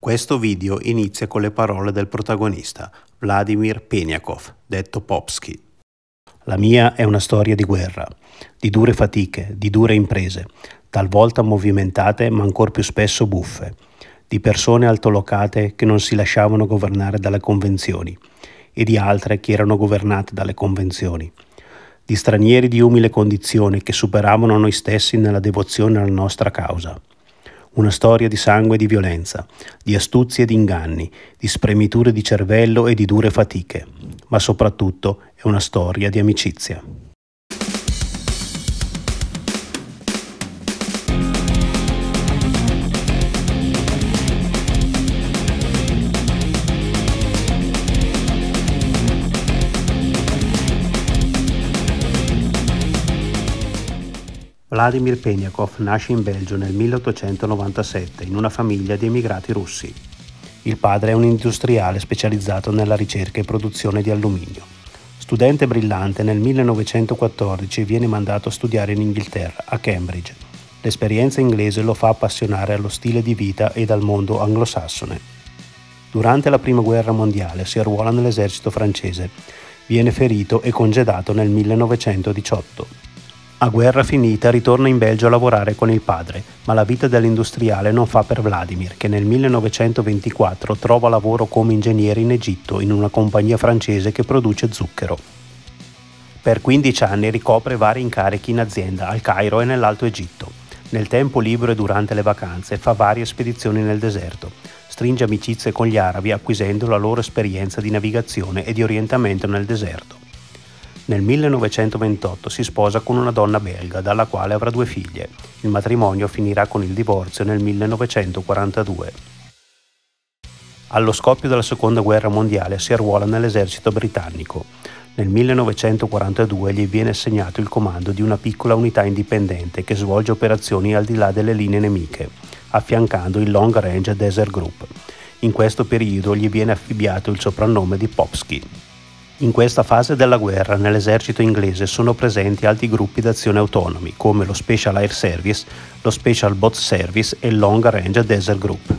Questo video inizia con le parole del protagonista, Vladimir Peniakov, detto Popski. La mia è una storia di guerra, di dure fatiche, di dure imprese, talvolta movimentate ma ancor più spesso buffe, di persone altolocate che non si lasciavano governare dalle convenzioni e di altre che erano governate dalle convenzioni, di stranieri di umile condizione che superavano noi stessi nella devozione alla nostra causa. Una storia di sangue e di violenza, di astuzie e di inganni, di spremiture di cervello e di dure fatiche, ma soprattutto è una storia di amicizia. Vladimir Peniakov nasce in Belgio nel 1897 in una famiglia di emigrati russi. Il padre è un industriale specializzato nella ricerca e produzione di alluminio. Studente brillante, nel 1914 viene mandato a studiare in Inghilterra, a Cambridge. L'esperienza inglese lo fa appassionare allo stile di vita e al mondo anglosassone. Durante la Prima Guerra Mondiale si arruola nell'esercito francese. Viene ferito e congedato nel 1918. A guerra finita ritorna in Belgio a lavorare con il padre, ma la vita dell'industriale non fa per Vladimir, che nel 1924 trova lavoro come ingegnere in Egitto in una compagnia francese che produce zucchero. Per 15 anni ricopre vari incarichi in azienda al Cairo e nell'Alto Egitto. Nel tempo libero e durante le vacanze fa varie spedizioni nel deserto. Stringe amicizie con gli arabi acquisendo la loro esperienza di navigazione e di orientamento nel deserto. Nel 1928 si sposa con una donna belga, dalla quale avrà 2 figlie. Il matrimonio finirà con il divorzio nel 1942. Allo scoppio della Seconda Guerra Mondiale si arruola nell'esercito britannico. Nel 1942 gli viene assegnato il comando di una piccola unità indipendente che svolge operazioni al di là delle linee nemiche, affiancando il Long Range Desert Group. In questo periodo gli viene affibbiato il soprannome di Popski. In questa fase della guerra nell'esercito inglese sono presenti altri gruppi d'azione autonomi come lo Special Air Service, lo Special Boat Service e il Long Range Desert Group.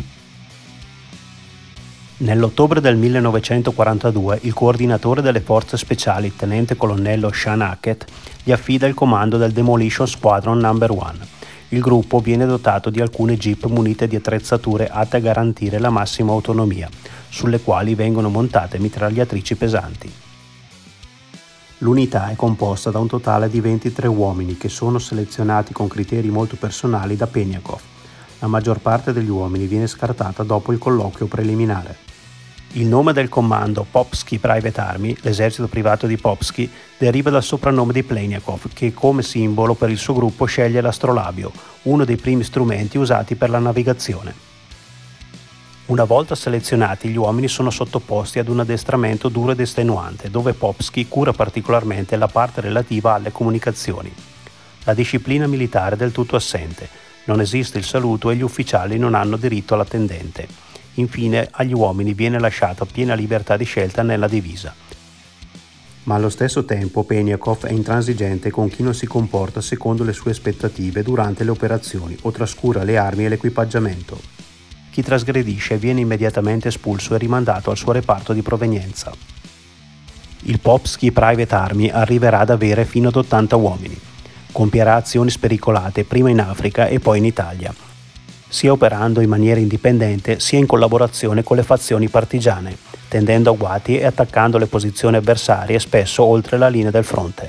Nell'ottobre del 1942 il coordinatore delle forze speciali, tenente colonnello Sean Hackett, gli affida il comando del Demolition Squadron No. 1. Il gruppo viene dotato di alcune jeep munite di attrezzature atte a garantire la massima autonomia, sulle quali vengono montate mitragliatrici pesanti. L'unità è composta da un totale di 23 uomini che sono selezionati con criteri molto personali da Peniakov. La maggior parte degli uomini viene scartata dopo il colloquio preliminare. Il nome del comando Popski Private Army, l'esercito privato di Popski, deriva dal soprannome di Peniakov, che come simbolo per il suo gruppo sceglie l'astrolabio, uno dei primi strumenti usati per la navigazione. Una volta selezionati, gli uomini sono sottoposti ad un addestramento duro ed estenuante, dove Popski cura particolarmente la parte relativa alle comunicazioni. La disciplina militare è del tutto assente, non esiste il saluto e gli ufficiali non hanno diritto all'attendente. Infine, agli uomini viene lasciata piena libertà di scelta nella divisa. Ma allo stesso tempo Peniakov è intransigente con chi non si comporta secondo le sue aspettative durante le operazioni o trascura le armi e l'equipaggiamento. Chi trasgredisce viene immediatamente espulso e rimandato al suo reparto di provenienza. Il Popski Private Army arriverà ad avere fino ad 80 uomini. Compierà azioni spericolate prima in Africa e poi in Italia, sia operando in maniera indipendente sia in collaborazione con le fazioni partigiane, tendendo agguati e attaccando le posizioni avversarie spesso oltre la linea del fronte.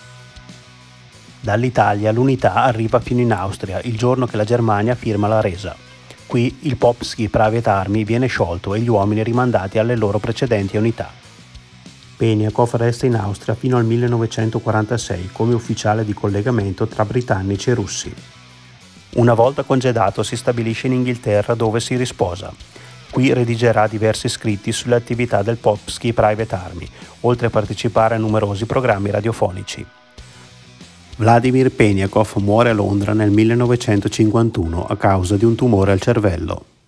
Dall'Italia l'unità arriva fino in Austria il giorno che la Germania firma la resa. Qui il Popski Private Army viene sciolto e gli uomini rimandati alle loro precedenti unità. Peniakov resta in Austria fino al 1946 come ufficiale di collegamento tra britannici e russi. Una volta congedato si stabilisce in Inghilterra dove si risposa. Qui redigerà diversi scritti sulle attività del Popski Private Army, oltre a partecipare a numerosi programmi radiofonici. Vladimir Peniakov muore a Londra nel 1951 a causa di un tumore al cervello.